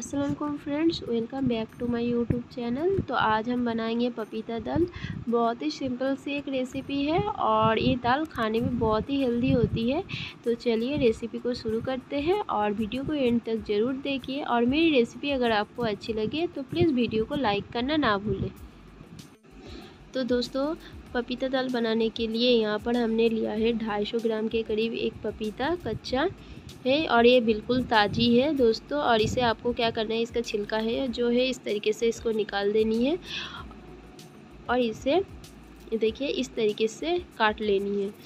अस्सलाम वालेकुम friends, welcome back to my YouTube channel. तो आज हम बनाएंगे पपीता दाल। बहुत ही सिंपल सी एक रेसिपी है और ये दाल खाने में बहुत ही हेल्दी होती है। तो चलिए रेसिपी को शुरू करते हैं और वीडियो को एंड तक ज़रूर देखिए। और मेरी रेसिपी अगर आपको अच्छी लगे तो प्लीज़ वीडियो को लाइक करना ना भूलें। तो दोस्तों, पपीता दाल बनाने के लिए यहाँ पर हमने लिया है 250 ग्राम के करीब एक पपीता कच्चा है और ये बिल्कुल ताज़ी है दोस्तों। और इसे आपको क्या करना है, इसका छिलका है जो है इस तरीके से इसको निकाल देनी है और इसे देखिए इस तरीके से काट लेनी है।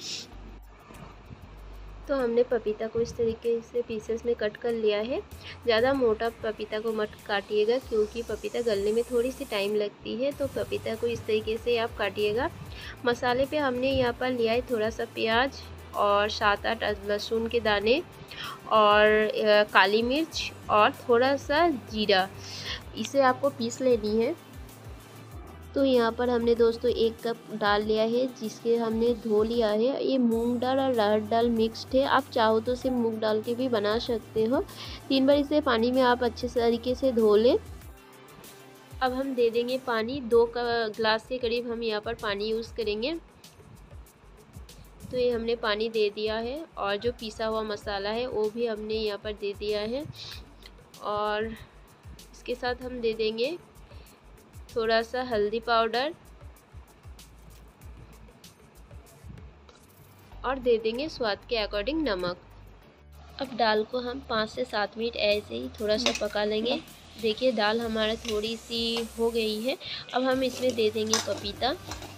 तो हमने पपीता को इस तरीके से पीसेस में कट कर लिया है। ज़्यादा मोटा पपीता को मत काटिएगा क्योंकि पपीता गलने में थोड़ी सी टाइम लगती है। तो पपीता को इस तरीके से आप काटिएगा। मसाले पे हमने यहाँ पर लिया है थोड़ा सा प्याज और 7-8 लहसुन के दाने और काली मिर्च और थोड़ा सा जीरा। इसे आपको पीस लेनी है। तो यहाँ पर हमने दोस्तों 1 कप दाल लिया है जिसके हमने धो लिया है। ये मूंग दाल और अरहर दाल मिक्स्ड है। आप चाहो तो सिर्फ मूंग दाल के भी बना सकते हो। 3 बार इसे पानी में आप अच्छे तरीके से धो लें। अब हम दे देंगे पानी। 2 गिलास के करीब हम यहाँ पर पानी यूज़ करेंगे। तो ये हमने पानी दे दिया है और जो पिसा हुआ मसाला है वो भी हमने यहाँ पर दे दिया है। और इसके साथ हम दे देंगे थोड़ा सा हल्दी पाउडर और दे देंगे स्वाद के अकॉर्डिंग नमक। अब दाल को हम 5 से 7 मिनट ऐसे ही थोड़ा सा पका लेंगे। देखिए दाल हमारा थोड़ी सी हो गई है। अब हम इसमें दे देंगे पपीता।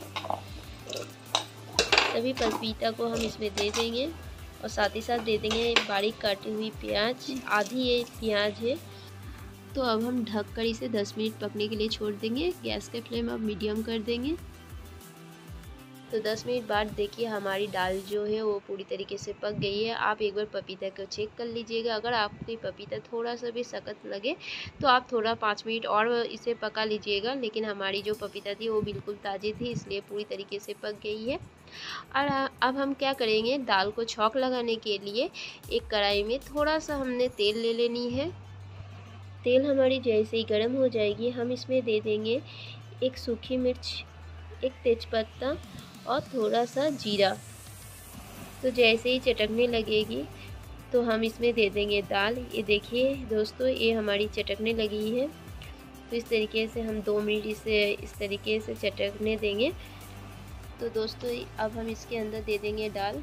सभी पपीता को हम इसमें दे देंगे और साथ ही साथ दे देंगे बारीक काटी हुई प्याज। आधी ये प्याज है। तो अब हम ढककर इसे 10 मिनट पकने के लिए छोड़ देंगे। गैस का फ्लेम अब मीडियम कर देंगे। तो 10 मिनट बाद देखिए हमारी दाल जो है वो पूरी तरीके से पक गई है। आप एक बार पपीता को चेक कर लीजिएगा। अगर आपको पपीता थोड़ा सा भी सख्त लगे तो आप थोड़ा 5 मिनट और इसे पका लीजिएगा। लेकिन हमारी जो पपीता थी वो बिल्कुल ताज़ी थी, इसलिए पूरी तरीके से पक गई है। और अब हम क्या करेंगे, दाल को छौंक लगाने के लिए एक कढ़ाई में थोड़ा सा हमने तेल ले लेनी है। तेल हमारी जैसे ही गर्म हो जाएगी हम इसमें दे देंगे 1 सूखी मिर्च, 1 तेज़पत्ता और थोड़ा सा जीरा। तो जैसे ही चटकने लगेगी तो हम इसमें दे देंगे दाल। ये देखिए दोस्तों, ये हमारी चटकने लगी है। तो इस तरीके से हम 2 मिनट इसे इस तरीके से चटकने देंगे। तो दोस्तों अब हम इसके अंदर दे देंगे दाल।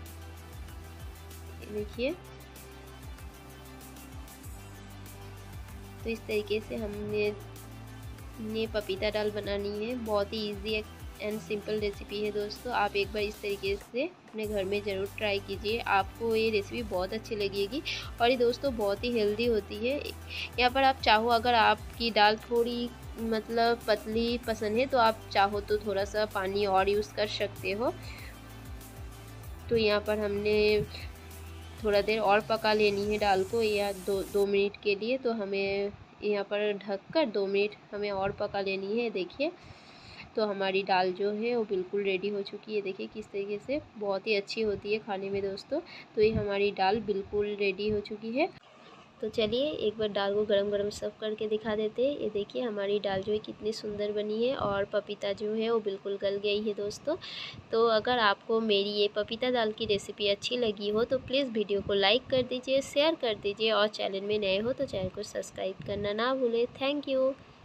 देखिए तो इस तरीके से हमने पपीता दाल बनानी है। बहुत ही इजी एंड सिंपल रेसिपी है दोस्तों। आप एक बार इस तरीके से अपने घर में ज़रूर ट्राई कीजिए। आपको ये रेसिपी बहुत अच्छी लगेगी और ये दोस्तों बहुत ही हेल्दी होती है। यहाँ पर आप चाहो, अगर आपकी दाल थोड़ी मतलब पतली पसंद है तो आप चाहो तो थोड़ा सा पानी और यूज़ कर सकते हो। तो यहाँ पर हमने थोड़ा देर और पका लेनी है दाल को, या 2 मिनट के लिए। तो हमें यहाँ पर ढककर 2 मिनट हमें और पका लेनी है। देखिए तो हमारी दाल जो है वो बिल्कुल रेडी हो चुकी है। देखिए किस तरीके से बहुत ही अच्छी होती है खाने में दोस्तों। तो ये हमारी दाल बिल्कुल रेडी हो चुकी है। तो चलिए एक बार दाल को गरम गरम सर्व करके दिखा देते हैं। ये देखिए हमारी दाल जो है कितनी सुंदर बनी है और पपीता जो है वो बिल्कुल गल गई है दोस्तों। तो अगर आपको मेरी ये पपीता दाल की रेसिपी अच्छी लगी हो तो प्लीज़ वीडियो को लाइक कर दीजिए, शेयर कर दीजिए और चैनल में नए हो तो चैनल को सब्सक्राइब करना ना भूलें। Thank you.